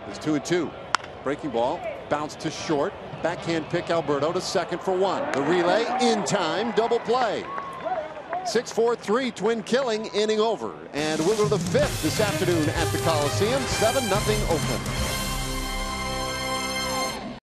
It's 2-2. Breaking ball bounced to short. Backhand pick Alberto to second for one. The relay in time. Double play. 6-4-3 twin killing inning over. And we'll go to the fifth this afternoon at the Coliseum. 7-0 Oakland.